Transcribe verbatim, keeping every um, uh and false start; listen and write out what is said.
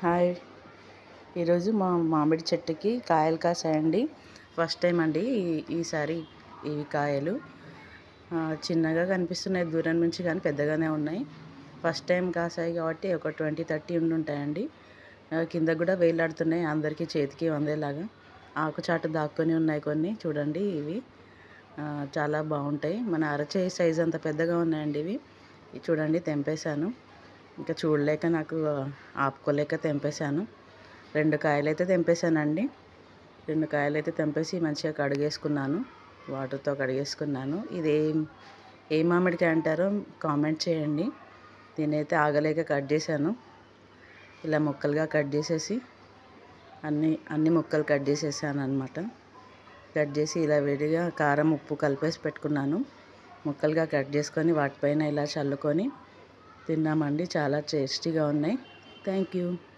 Hi, ఈరోజు మా మామిడి చెట్టుకి కాయలు కాసాయండి. ఫస్ట్ టైం అండి ఈసారి ఈ కాయలు చిన్నగా కనిపిస్తున్నాయి దూరం నుంచి, కానీ పెద్దగానే ఉన్నాయి. ఫస్ట్ టైం కాసాయి కాబట్టి ఒక ట్వంటీ థర్టీ ఉండి ఉంటాయండి. కింద కూడా వేలాడుతున్నాయి, అందరికీ చేతికి అందేలాగా. ఆకుచాటు దాక్కొని ఉన్నాయి కొన్ని, చూడండి. ఇవి చాలా బాగుంటాయి. మన అరచేయి సైజ్ అంత పెద్దగా ఉన్నాయండి ఇవి. చూడండి, తెంపేశాను. ఇంకా చూడలేక నాకు ఆపుకోలేక తెంపేశాను. రెండు కాయలు అయితే తెంపేశానండి. రెండు కాయలు అయితే తెంపేసి మంచిగా కడిగేసుకున్నాను, వాటర్తో కడిగేసుకున్నాను. ఇది ఏం ఏ మామిడికాయ అంటారో కామెంట్ చేయండి. దీనైతే ఆగలేక కట్ చేశాను. ఇలా ముక్కలుగా కట్ చేసేసి అన్ని అన్ని ముక్కలు కట్ చేసేసాను అనమాట. కట్ చేసి ఇలా విడిగా కారం ఉప్పు కలిపేసి పెట్టుకున్నాను. ముక్కలుగా కట్ చేసుకొని వాటిపైన ఇలా చల్లుకొని తిన్నామండి. చాలా టేస్టీగా ఉన్నాయి. Thank you.